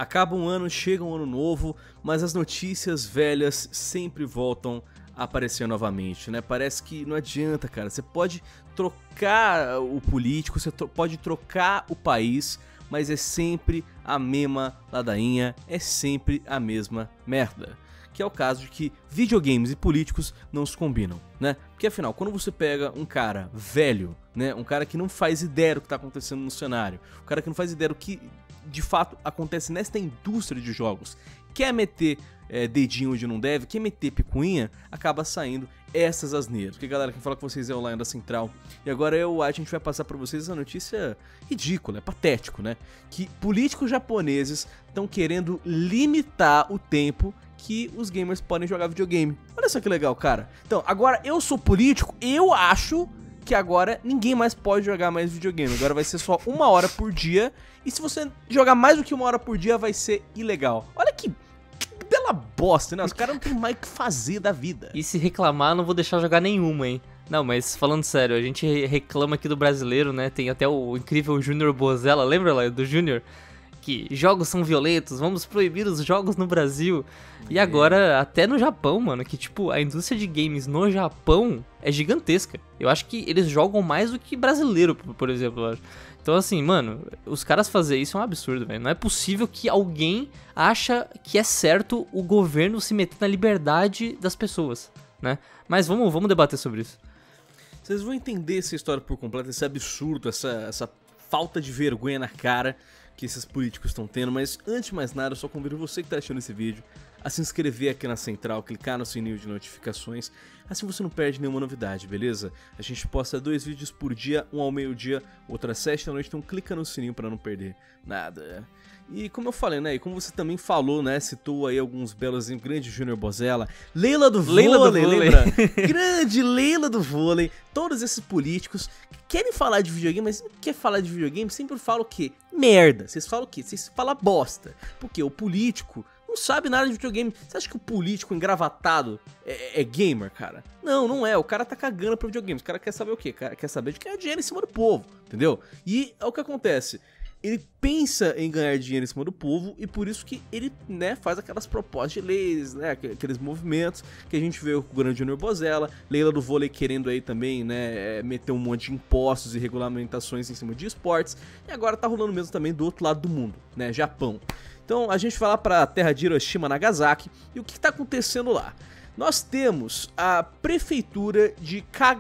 Acaba um ano, chega um ano novo, mas as notícias velhas sempre voltam a aparecer novamente, né? Parece que não adianta, cara. Você pode trocar o político, você pode trocar o país, mas é sempre a mesma ladainha, é sempre a mesma merda. Que é o caso de que videogames e políticos não se combinam, né? Porque afinal, quando você pega um cara velho, né? Um cara que não faz ideia do que tá acontecendo no cenário, um cara que não faz ideia do que de fato acontece nesta indústria de jogos, quer meter dedinho onde não deve, quer meter picuinha, acaba saindo essas asneiras. Porque galera, quem fala com vocês é o Lion da Central. E agora a gente vai passar pra vocês essa notícia ridícula, patético, né? Que políticos japoneses estão querendo limitar o tempo que os gamers podem jogar videogame. Olha só que legal, cara. Então, agora eu sou político, eu acho que agora ninguém mais pode jogar mais videogame. Agora vai ser só 1 hora por dia. E se você jogar mais do que 1 hora por dia, vai ser ilegal. Olha que bela bosta, né? Os caras não tem mais o que fazer da vida. E se reclamar, não vou deixar jogar nenhuma, hein? Não, mas falando sério, a gente reclama aqui do brasileiro, né? Tem até o incrível Júnior Bozella, lembra lá do Júnior? Que jogos são violentos, vamos proibir os jogos no Brasil. E agora, até no Japão, mano, que tipo, a indústria de games no Japão é gigantesca. Eu acho que eles jogam mais do que brasileiro, por exemplo, eu acho. Então assim, mano, os caras fazer isso é um absurdo, velho. Não é possível que alguém acha que é certo o governo se meter na liberdade das pessoas, né? Mas vamos debater sobre isso. Vocês vão entender essa história por completo, esse absurdo, essa falta de vergonha na cara que esses políticos estão tendo, mas antes de mais nada, eu só convido você que está assistindo esse vídeo a se inscrever aqui na Central, clicar no sininho de notificações, assim você não perde nenhuma novidade, beleza? A gente posta 2 vídeos por dia, um ao meio-dia, outro às 7 da noite, então clica no sininho para não perder nada. E como eu falei, né, e como você também falou, né, citou aí alguns belos, grande Júnior Bozella, Leila do vôlei, lembra? Grande Leila do vôlei, todos esses políticos que querem falar de videogame, mas não quer falar de videogame, sempre falam o quê? Merda, vocês falam o quê? Vocês falam bosta, porque o político não sabe nada de videogame. Você acha que o político engravatado é gamer, cara? Não, não é. O cara tá cagando pro videogame. O cara quer saber o quê? O cara quer saber de ganhar dinheiro em cima do povo, entendeu? E é o que acontece. Ele pensa em ganhar dinheiro em cima do povo e por isso que ele, né, faz aquelas propostas de leis, né, aqueles movimentos que a gente vê o grande Júnior Bozella, Leila do vôlei querendo aí também, né, meter um monte de impostos e regulamentações em cima de esportes, e agora tá rolando mesmo também do outro lado do mundo, né, Japão. Então a gente vai lá pra terra de Hiroshima, Nagasaki, e o que tá acontecendo lá? Nós temos a prefeitura de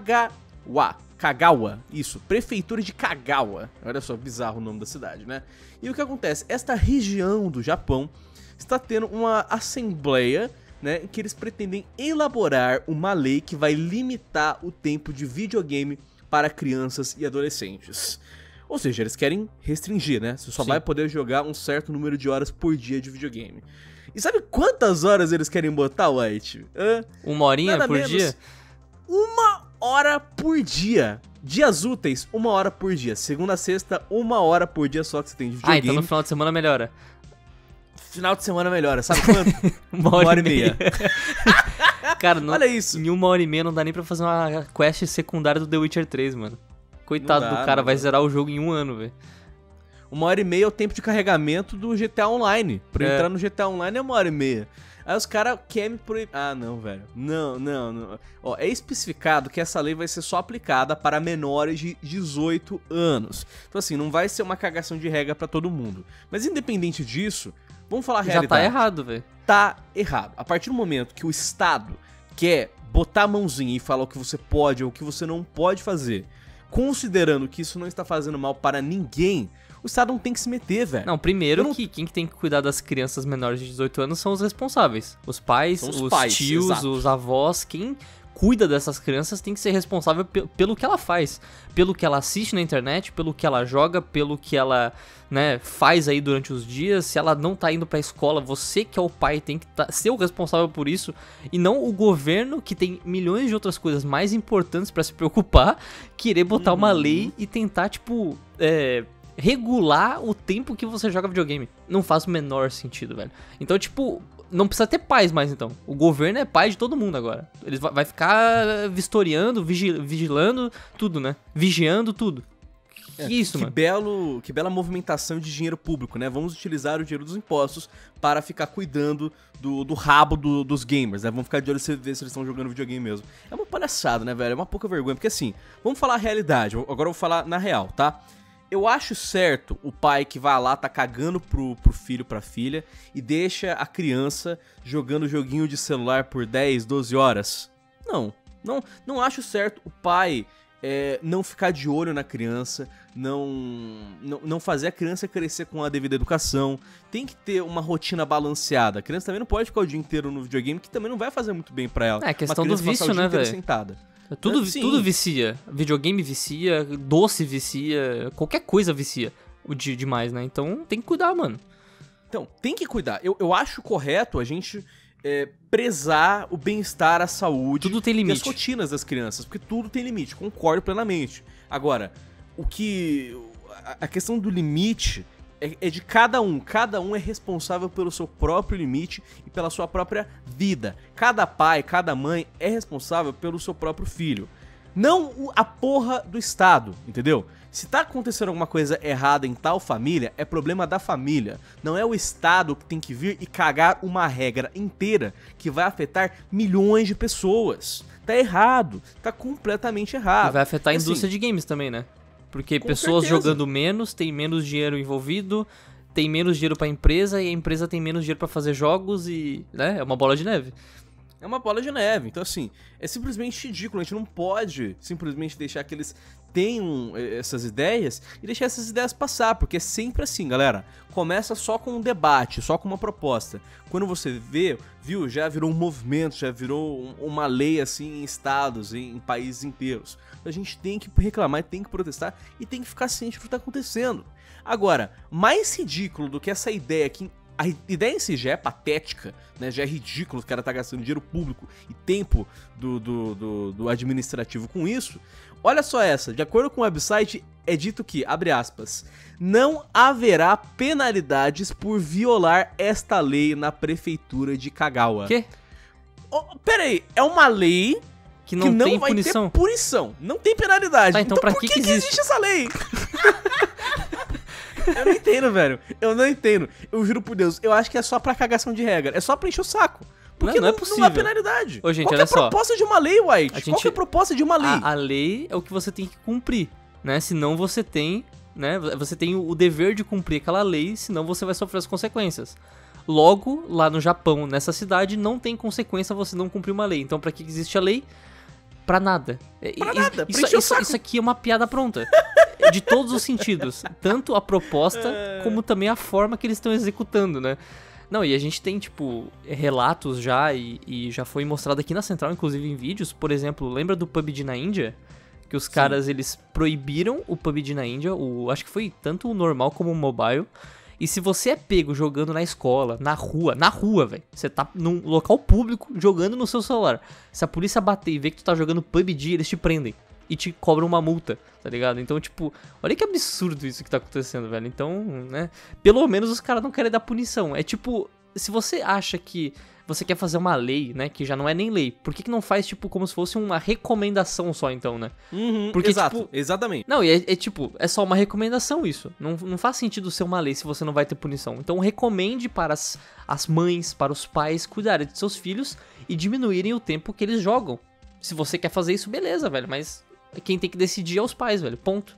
Kagawa, isso, prefeitura de Kagawa, olha só, bizarro o nome da cidade, né? E o que acontece? Esta região do Japão está tendo uma assembleia, né, em que eles pretendem elaborar uma lei que vai limitar o tempo de videogame para crianças e adolescentes. Ou seja, eles querem restringir, né? Você só vai poder jogar um certo número de horas por dia de videogame. E sabe quantas horas eles querem botar, White? 1 horinha Nada por menos, dia? 1 hora por dia. Dias úteis, 1 hora por dia. Segunda a sexta, 1 hora por dia só que você tem de videogame. Ah, então no final de semana melhora. Final de semana melhora, sabe quanto? 1 hora e meia. Cara, olha isso. Em 1 hora e meia não dá nem pra fazer uma quest secundária do The Witcher 3, mano. Coitado do cara, vai zerar o jogo em 1 ano, velho. 1 hora e meia é o tempo de carregamento do GTA Online. Pra entrar no GTA Online é 1 hora e meia. Aí os caras querem me proibir. Ah, não, velho. Não. Ó, é especificado que essa lei vai ser só aplicada para menores de 18 anos. Então, assim, não vai ser uma cagação de regra pra todo mundo. Mas independente disso, vamos falar a realidade. Já tá errado, velho. Tá errado. A partir do momento que o Estado quer botar a mãozinha e falar o que você pode ou o que você não pode fazer, considerando que isso não está fazendo mal para ninguém, o Estado não tem que se meter, velho. Não, primeiro que quem tem que cuidar das crianças menores de 18 anos são os responsáveis. Os pais, os tios, exato, os avós, quem cuida dessas crianças tem que ser responsável pelo que ela faz, pelo que ela assiste na internet, pelo que ela joga, pelo que ela, né, faz aí durante os dias. Se ela não tá indo pra escola, você que é o pai tem que ser o responsável por isso, e não o governo, que tem milhões de outras coisas mais importantes pra se preocupar, querer botar uma lei e tentar, tipo, regular o tempo que você joga videogame. Não faz o menor sentido, velho. Então, tipo, não precisa ter pais mais, então. O governo é pai de todo mundo agora. Ele vai ficar vistoriando, vigilando tudo, né? Vigiando tudo. Que isso, mano? Que bela movimentação de dinheiro público, né? Vamos utilizar o dinheiro dos impostos para ficar cuidando do rabo dos gamers, né? Vamos ficar de olho e ver se eles estão jogando videogame mesmo. É uma palhaçada, né, velho? É uma pouca vergonha, porque assim, vamos falar a realidade, agora eu vou falar na real, tá? Eu acho certo o pai que vai lá, tá cagando pro filho, pra filha, e deixa a criança jogando joguinho de celular por 10, 12 horas. Não acho certo o pai não ficar de olho na criança, não fazer a criança crescer com a devida educação. Tem que ter uma rotina balanceada. A criança também não pode ficar o dia inteiro no videogame, que também não vai fazer muito bem pra ela. É questão do vício, né, velho? Tudo vicia. Videogame vicia, doce vicia, qualquer coisa vicia demais, né? Então tem que cuidar, mano. Então, tem que cuidar. Eu acho correto a gente prezar o bem-estar, a saúde. Tudo tem limite. E as rotinas das crianças, porque tudo tem limite, concordo plenamente. Agora, a questão do limite é de cada um. Cada um é responsável pelo seu próprio limite e pela sua própria vida. Cada pai, cada mãe é responsável pelo seu próprio filho. Não a porra do Estado, entendeu? Se tá acontecendo alguma coisa errada em tal família, é problema da família. Não é o Estado que tem que vir e cagar uma regra inteira que vai afetar milhões de pessoas. Tá errado, tá completamente errado. E vai afetar a indústria de games também, né? Porque pessoas jogando menos, tem menos dinheiro envolvido, tem menos dinheiro pra empresa e a empresa tem menos dinheiro pra fazer jogos e, né, é uma bola de neve. É uma bola de neve. Então, assim, é simplesmente ridículo. A gente não pode simplesmente deixar que eles tenham essas ideias e deixar essas ideias passar, porque é sempre assim, galera. Começa só com um debate, só com uma proposta. Quando você viu, já virou um movimento, já virou uma lei, assim, em estados, em países inteiros. A gente tem que reclamar, tem que protestar e tem que ficar ciente do que está acontecendo. Agora, mais ridículo do que essa ideia aqui, a ideia em si já é patética, né? Já é ridículo o cara tá gastando dinheiro público e tempo do administrativo com isso. Olha só essa, de acordo com o website, é dito que, abre aspas, não haverá penalidades por violar esta lei na prefeitura de Kagawa. Quê? Oh, pera aí, é uma lei que não tem vai punição. Ter punição, não tem penalidade. Tá, então pra por que existe essa lei? Eu não entendo, velho. Eu não entendo. Eu juro por Deus, eu acho que é só pra cagação de regra. É só pra encher o saco. Porque não é possível. Não há penalidade. Ô, gente, qual olha é a proposta de uma lei, White? Qual que é a proposta de uma lei? A lei é o que você tem que cumprir, né? Senão você tem, né? Você tem o dever de cumprir aquela lei, senão você vai sofrer as consequências. Logo, lá no Japão, nessa cidade, não tem consequência você não cumprir uma lei. Então, pra que existe a lei? Pra nada. Pra nada, isso aqui é uma piada pronta. De todos os sentidos. Tanto a proposta, como também a forma que eles estão executando, né? Não, e a gente tem, tipo, relatos já, e já foi mostrado aqui na Central, inclusive em vídeos. Por exemplo, lembra do PUBG na Índia? Que os caras, eles proibiram o PUBG na Índia, acho que foi tanto o normal como o mobile. E se você é pego jogando na escola, na rua, velho, você tá num local público jogando no seu celular. Se a polícia bater e ver que tu tá jogando PUBG, eles te prendem e te cobram uma multa, tá ligado? Então, tipo, olha que absurdo isso que tá acontecendo, velho. Então, né, pelo menos os caras não querem dar punição. É tipo, se você acha que você quer fazer uma lei, né, que já não é nem lei, por que não faz, tipo, como se fosse uma recomendação só, então, né? Porque, exato, tipo, exatamente. Não, e tipo, é só uma recomendação isso. Não faz sentido ser uma lei se você não vai ter punição. Então, recomende para as mães, para os pais cuidarem de seus filhos e diminuírem o tempo que eles jogam. Se você quer fazer isso, beleza, velho, mas quem tem que decidir é os pais, velho, ponto.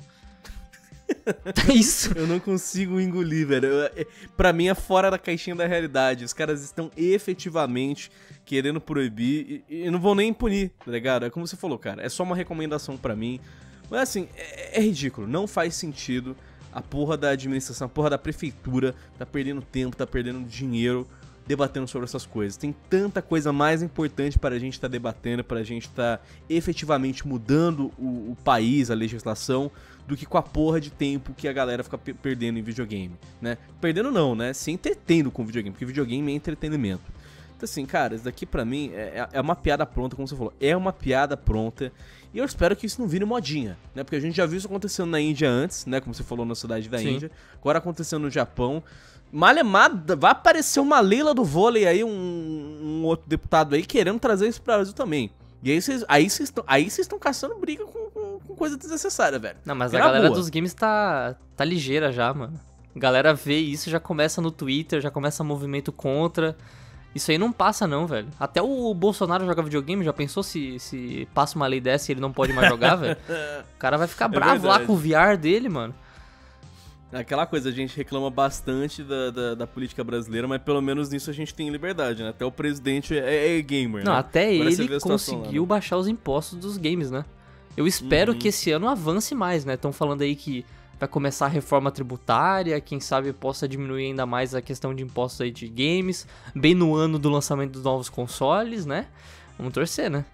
É isso. Eu não consigo engolir, velho. Pra mim é fora da caixinha da realidade. Os caras estão efetivamente querendo proibir e não vão nem punir, tá ligado? É como você falou, cara. É só uma recomendação pra mim. Mas assim, é ridículo. Não faz sentido. A porra da administração, a porra da prefeitura tá perdendo tempo, tá perdendo dinheiro debatendo sobre essas coisas. Tem tanta coisa mais importante para a gente estar debatendo, para a gente estar efetivamente mudando o país, a legislação, do que com a porra de tempo que a galera fica perdendo em videogame, né? Perdendo não, né? Se entretendo com videogame, porque videogame é entretenimento. Então assim, cara, isso daqui pra mim é uma piada pronta, como você falou. É uma piada pronta. E eu espero que isso não vire modinha, né? Porque a gente já viu isso acontecendo na Índia antes, né? Como você falou, na cidade da Índia. Agora acontecendo no Japão. Malemada, vai aparecer uma Leila do vôlei aí, um outro deputado aí, querendo trazer isso pro Brasil também. E aí vocês estão caçando briga com coisa desnecessária, velho. Não, mas a galera dos games tá ligeira já, mano. A galera vê isso, já começa no Twitter, já começa movimento contra. Isso aí não passa não, velho. Até o Bolsonaro joga videogame, já pensou se passa uma lei dessa e ele não pode mais jogar, velho? O cara vai ficar bravo lá com o VR dele, mano. Aquela coisa, a gente reclama bastante da política brasileira, mas pelo menos nisso a gente tem liberdade, né? Até o presidente é gamer, não, né? Até ele conseguiu baixar os impostos dos games, né? Eu espero que esse ano avance mais, né? Estão falando aí que vai começar a reforma tributária, quem sabe possa diminuir ainda mais a questão de impostos aí de games, bem no ano do lançamento dos novos consoles, né? Vamos torcer, né?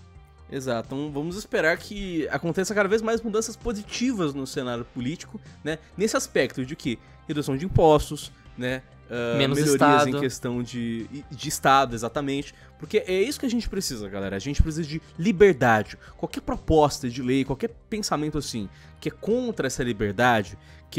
Exato, então vamos esperar que aconteça cada vez mais mudanças positivas no cenário político, né? Nesse aspecto de que redução de impostos, né? Menos melhorias Estado. em questão de Estado, exatamente. Porque é isso que a gente precisa, galera. A gente precisa de liberdade. Qualquer proposta de lei, qualquer pensamento assim, que é contra essa liberdade, que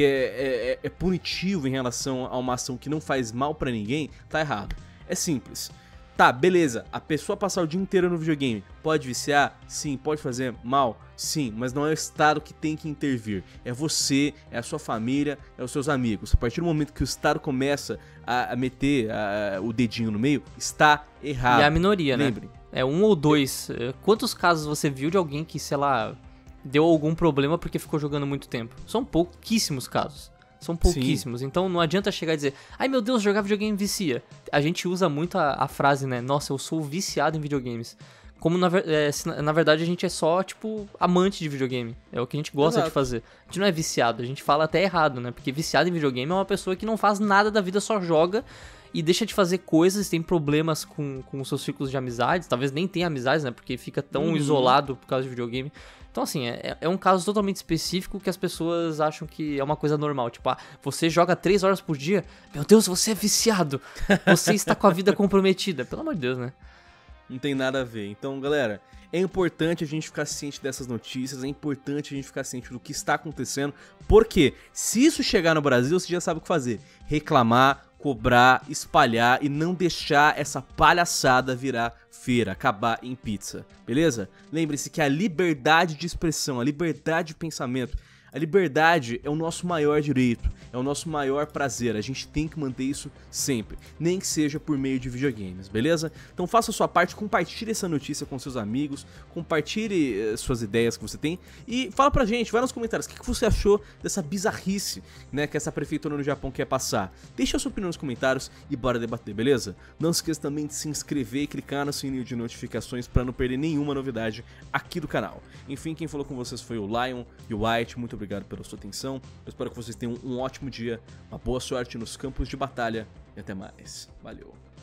é punitivo em relação a uma ação que não faz mal pra ninguém, tá errado. É simples. Tá, beleza, a pessoa passar o dia inteiro no videogame pode viciar? Sim. Pode fazer mal? Sim, mas não é o Estado que tem que intervir. É você, é a sua família, é os seus amigos. A partir do momento que o Estado começa a meter o dedinho no meio, está errado. E a minoria, Lembre. né? É 1 ou 2. Quantos casos você viu de alguém que, sei lá, deu algum problema porque ficou jogando muito tempo? São pouquíssimos casos. São pouquíssimos, Sim. Então não adianta chegar e dizer, ai meu Deus, jogar videogame vicia. A gente usa muito a frase, né, nossa, eu sou viciado em videogames. Como na verdade a gente é só, tipo, amante de videogame. É o que a gente gosta de fazer. A gente não é viciado, a gente fala até errado, né, porque viciado em videogame é uma pessoa que não faz nada da vida, só joga e deixa de fazer coisas, tem problemas com os seus círculos de amizades, talvez nem tenha amizades, né, porque fica tão isolado por causa de videogame. Então, assim, é um caso totalmente específico que as pessoas acham que é uma coisa normal. Tipo, você joga 3 horas por dia, meu Deus, você é viciado, você está com a vida comprometida. Pelo amor de Deus, né? Não tem nada a ver. Então, galera, é importante a gente ficar ciente dessas notícias, é importante a gente ficar ciente do que está acontecendo, porque se isso chegar no Brasil, você já sabe o que fazer. Reclamar, cobrar, espalhar e não deixar essa palhaçada virar feira, acabar em pizza, beleza? Lembre-se que a liberdade de expressão, a liberdade de pensamento, a liberdade é o nosso maior direito, é o nosso maior prazer, a gente tem que manter isso sempre, nem que seja por meio de videogames, beleza? Então faça a sua parte, compartilhe essa notícia com seus amigos, compartilhe suas ideias que você tem e fala pra gente, vai nos comentários, o que você achou dessa bizarrice, né, que essa prefeitura no Japão quer passar? Deixa a sua opinião nos comentários e bora debater, beleza? Não se esqueça também de se inscrever e clicar no sininho de notificações pra não perder nenhuma novidade aqui do canal. Enfim, quem falou com vocês foi o Lion e o White, muito obrigado pela sua atenção, eu espero que vocês tenham um ótimo dia, uma boa sorte nos campos de batalha e até mais. Valeu!